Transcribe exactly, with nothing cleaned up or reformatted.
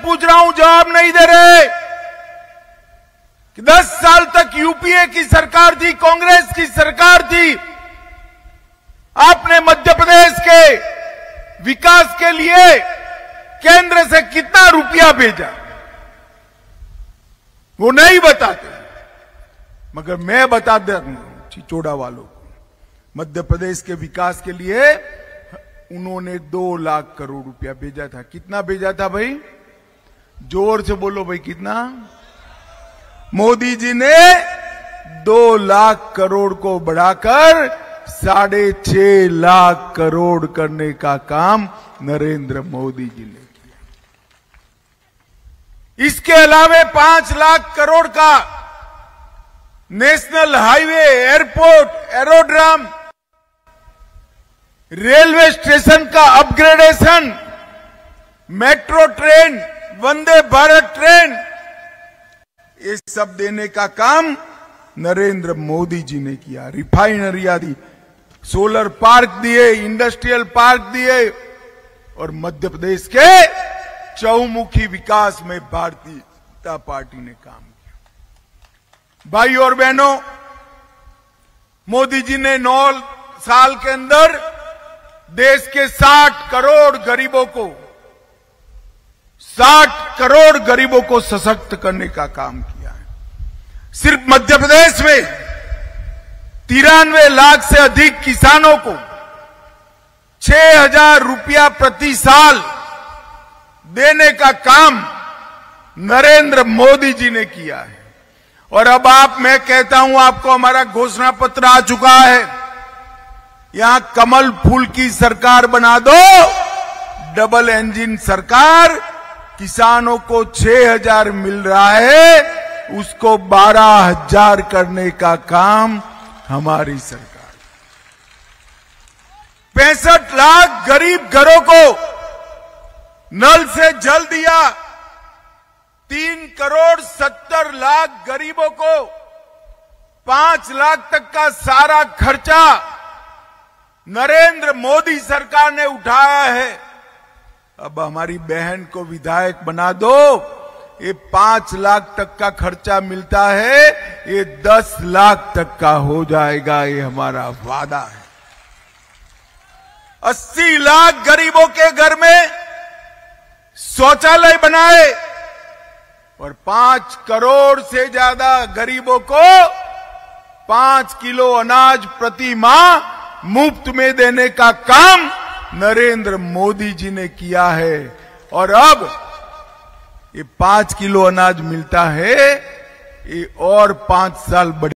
पूछ रहा हूं, जवाब नहीं दे रहे कि दस साल तक यूपीए की सरकार थी, कांग्रेस की सरकार थी। आपने मध्य प्रदेश के विकास के लिए केंद्र से कितना रुपया भेजा, वो नहीं बताते। मगर मैं बता दे चिचोड़ा वालों को, मध्य प्रदेश के विकास के लिए उन्होंने दो लाख करोड़ रुपया भेजा था। कितना भेजा था भाई? जोर से बोलो भाई, कितना? मोदी जी ने दो लाख करोड़ को बढ़ाकर साढ़े छह लाख करोड़ करने का काम नरेंद्र मोदी जी ने किया। इसके अलावा पांच लाख करोड़ का national highway, airport, aerodrome, railway station का upgradation, metro train, Vande Bharat train, ये सब देने का काम नरेंद्र मोदी जी ने किया। रिफाइनरियां दी, सोलर पार्क दिए, इंडस्ट्रियल पार्क दिए और मध्य प्रदेश के चहुमुखी विकास में भारतीय जनता पार्टी ने काम किया। भाई और बहनों, मोदी जी ने नौ साल के अंदर देश के साठ करोड़ गरीबों को साठ करोड़ गरीबों को सशक्त करने का काम किया है। सिर्फ मध्य प्रदेश में तिरानवे लाख से अधिक किसानों को छह हजार रुपया प्रति साल देने का काम नरेंद्र मोदी जी ने किया है। और अब आप, मैं कहता हूं आपको, हमारा घोषणा पत्र आ चुका है। यहां कमल फूल की सरकार बना दो, डबल इंजन सरकार। किसानों को छह हजार मिल रहा है, उसको बारह हजार करने का काम हमारी सरकार। पैंसठ लाख गरीब घरों को नल से जल दिया। तीन करोड़ सत्तर लाख गरीबों को पांच लाख तक का सारा खर्चा नरेंद्र मोदी सरकार ने उठाया है। अब हमारी बहन को विधायक बना दो, ये पांच लाख तक का खर्चा मिलता है, ये दस लाख तक का हो जाएगा, ये हमारा वादा है। अस्सी लाख गरीबों के घर में शौचालय बनाए और पांच करोड़ से ज्यादा गरीबों को पांच किलो अनाज प्रति माह मुफ्त में देने का काम नरेंद्र मोदी जी ने किया है। और अब ये पांच किलो अनाज मिलता है, ये और पांच साल बढ़े